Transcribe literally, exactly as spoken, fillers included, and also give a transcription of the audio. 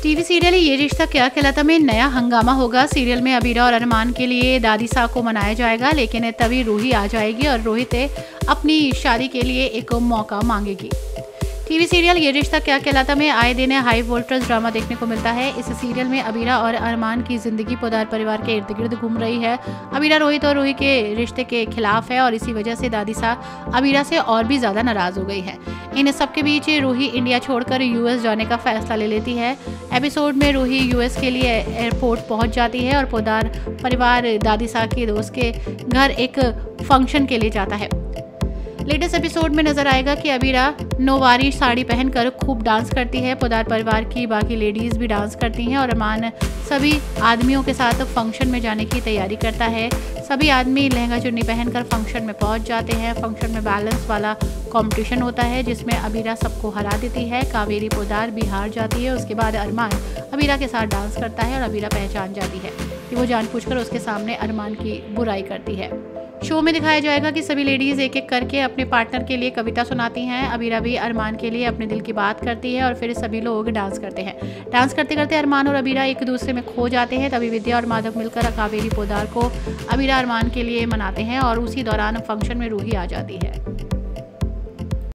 TV serial ये रिश्ता क्या कहलाता में नया हंगामा होगा। सीरियल में अबीरा और अरमान के लिए दादी साहब को मनाया जाएगा, लेकिन तभी रूही आ जाएगी और रोहित अपनी शादी के लिए एक मौका मांगेगी। टीवी सीरियल ये रिश्ता क्या कहलाता में आए दिन हाई वोल्टेज ड्रामा देखने को मिलता है। इस सीरियल में अबीरा और अरमान की जिंदगी पोदार परिवार के इर्द गिर्द घूम रही है। अबीरा रोहित और रूही के रिश्ते के खिलाफ है और इसी वजह से दादी साहब अबीरा से और भी ज्यादा नाराज हो गई है। इन सबके बीच रूही इंडिया छोड़कर यूएस जाने का फैसला ले लेती है। एपिसोड में रूही यूएस के लिए एयरपोर्ट पहुंच जाती है और पोदार परिवार दादी साहब के दोस्त के घर एक फंक्शन के लिए जाता है। लेटेस्ट एपिसोड में नजर आएगा कि अबीरा नौवारी साड़ी पहनकर खूब डांस करती है। पोदार परिवार की बाकी लेडीज भी डांस करती हैं और अरमान सभी आदमियों के साथ फंक्शन में जाने की तैयारी करता है। सभी आदमी लहंगा चुन्नी पहनकर फंक्शन में पहुंच जाते हैं। फंक्शन में बैलेंस वाला कंपटीशन होता है जिसमें अबीरा सबको हरा देती है। कावेरी पोदार भी हार जाती है। उसके बाद अरमान अबीरा के साथ डांस करता है और अबीरा पहचान जाती है कि वो जानबूझकर उसके सामने अरमान की बुराई करती है। शो में दिखाया जाएगा कि सभी लेडीज एक एक करके अपने पार्टनर के लिए कविता सुनाती हैं। अबीरा भी अरमान के लिए अपने दिल की बात करती है और फिर सभी लोग डांस करते हैं। डांस करते करते अरमान और अबीरा एक दूसरे में खो जाते हैं। तभी विद्या और माधव मिलकर कावेरी पोदार को अबीरा अरमान के लिए मनाते हैं और उसी दौरान फंक्शन में रूही आ जाती है।